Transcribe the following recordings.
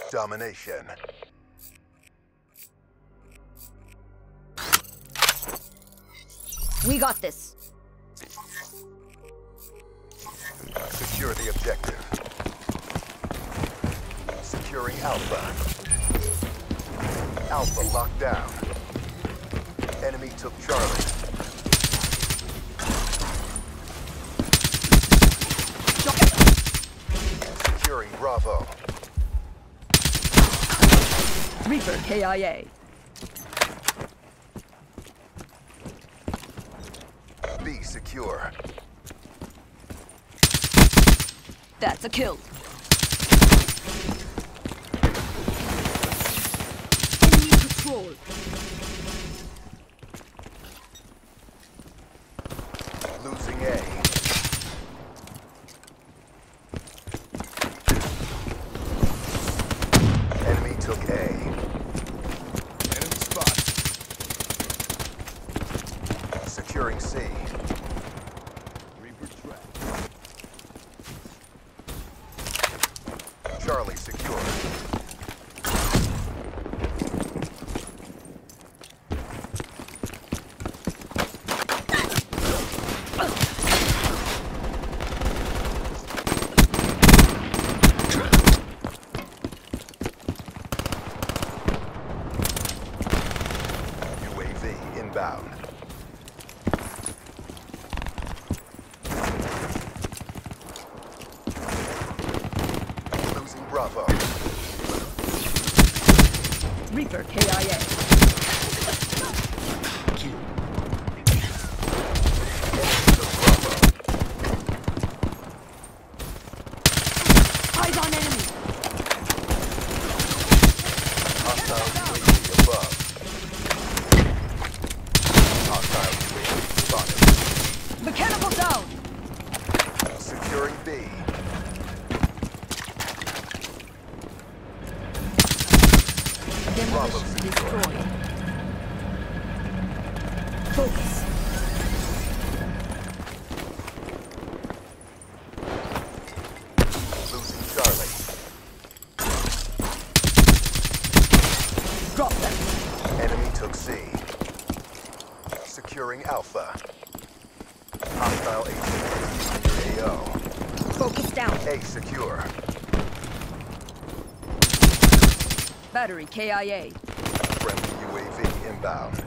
Domination. We got this. Secure the objective. Securing Alpha. Alpha locked down. Enemy took Charlie. Securing Bravo. Reaper KIA. B secure. That's a kill. Enemy patrol. Losing A. Enemy took A. Enemy spot. Securing C. Reaper trap. Charlie secure. UAV inbound. Losing Bravo. Reaper KIA. Eyes on enemy. Hostile UAV above. Hostile UAV spotted. Mechanical down. Securing B. Bravo Demolition secure. destroyed. Focus. Losing Charlie. Drop them. Enemy took C. Securing Alpha. Hostile HCA AO. Focus down. A secure. Battery KIA. Friendly UAV inbound.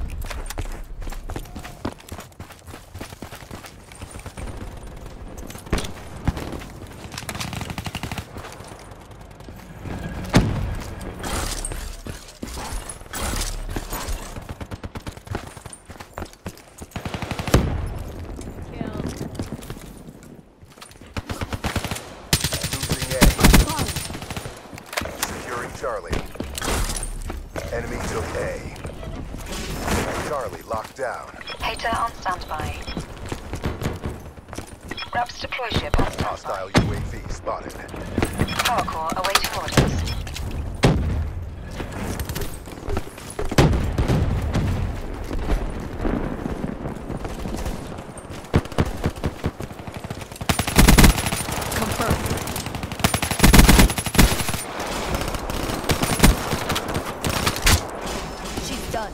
Losing A. Securing Charlie. Enemy took A. Charlie locked down. Hater on standby. Raps deploy ship on standby. Hostile UAV spotted. Power core awaiting orders. Confirmed. She's done.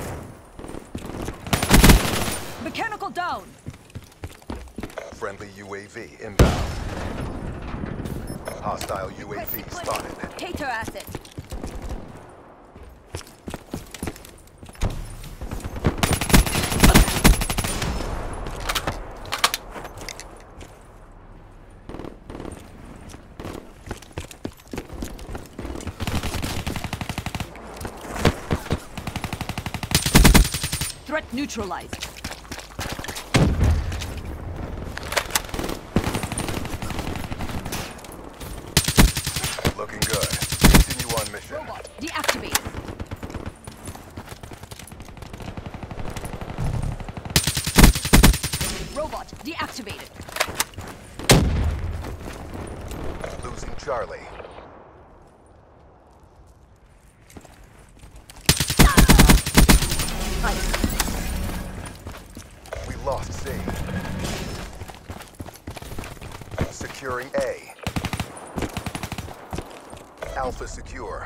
Mechanical down. Friendly UAV inbound. Hostile UAV spotted. Cater asset. Threat neutralized. Looking good. Continue on mission. Robot deactivated. Robot deactivated. Losing Charlie. Nice. We lost C. Securing A. Alpha secure.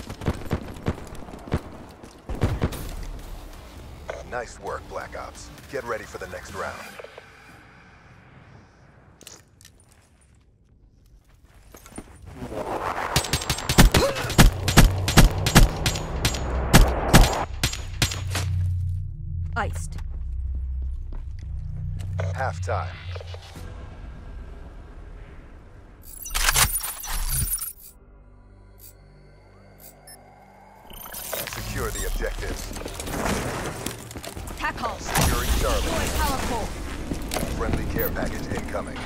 Nice work, Black Ops. Get ready for the next round. Iced. Halftime. Secure the objectives. Tackle. Securing Charlie. Deploy power core. Friendly care package incoming.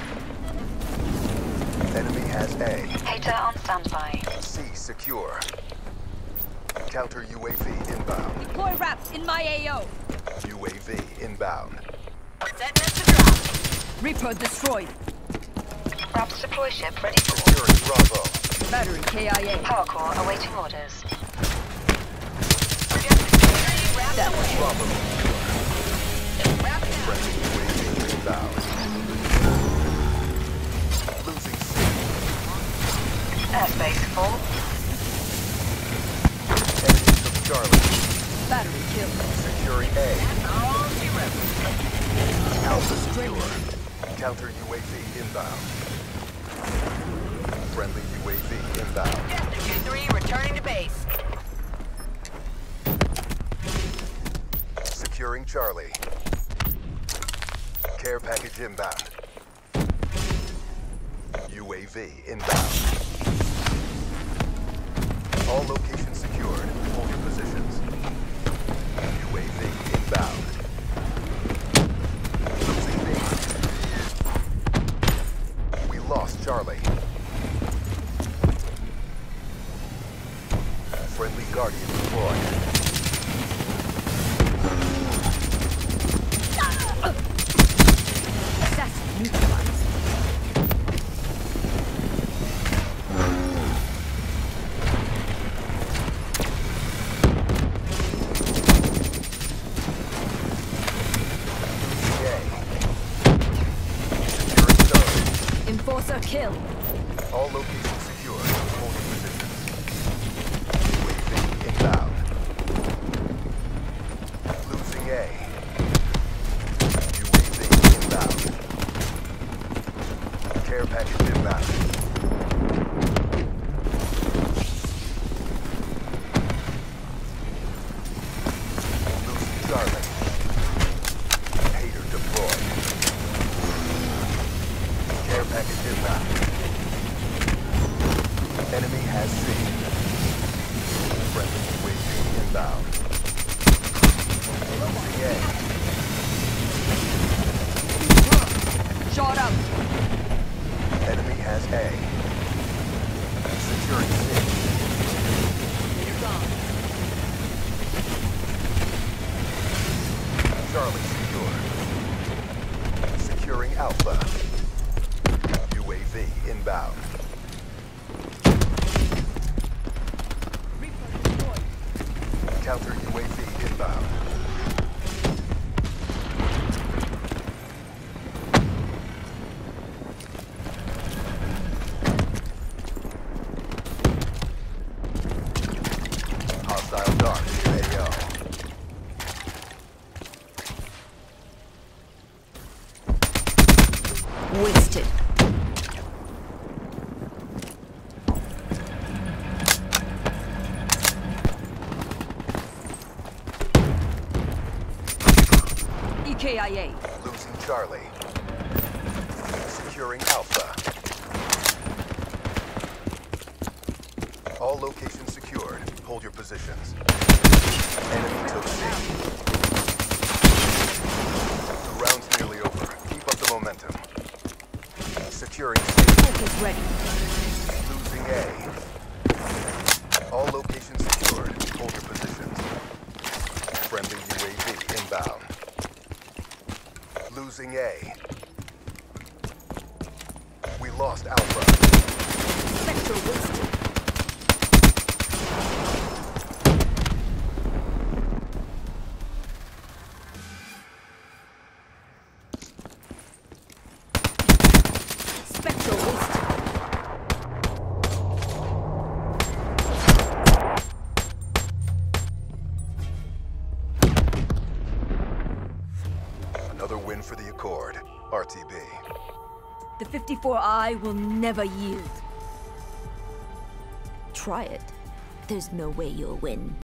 Enemy has A. Hater on standby. C secure. Counter UAV inbound. Deploy wraps in my AO. UAV inbound. Set net to drop. Reaper destroyed. Raps deploy ship ready for Securing Bravo. Battery KIA. power core awaiting orders. Bravo. Friendly UAV inbound. Losing C. Airspace full. Enemy took Charlie. Battery killed. Securing A. Alpha secure. Counter UAV inbound. Friendly UAV inbound. 2-3 returning to base. Securing Charlie. Care package inbound. UAV inbound. All locations secured. Hold your positions. UAV inbound. Losing B. We lost Charlie. Friendly Guardian deployed. Assassin neutralized. Securing Charlie. Enforcer kill. All locations secure. Hold your positions. UAV inbound. Losing A. UAV inbound. Care package inbound. Losing Charlie. Hater deployed. Care package inbound. Enemy has C. Friendly UAV inbound. Losing A. Shot up. Enemy has A. Securing C. You're gone. Charlie secure. Securing Alpha. UAV inbound. Reaper destroyed. Counter UAV inbound. Hostile dart near AO. Wasted. EKIA. Losing Charlie. Securing Alpha. All locations secured. Hold your positions. Enemy took C. The round's nearly over. Keep up the momentum. Securing C. Focus ready. Losing A. All locations secured. Hold your positions. Friendly UAV inbound. Losing A. We lost Alpha. Sector wasted. Spectre wasted. Another win for the Accord. RTB. The 54I will never yield. Try it. There's no way you'll win.